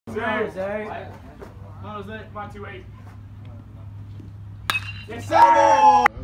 Cheers, eh? What was it? 1, 2, 8. Yes, sir!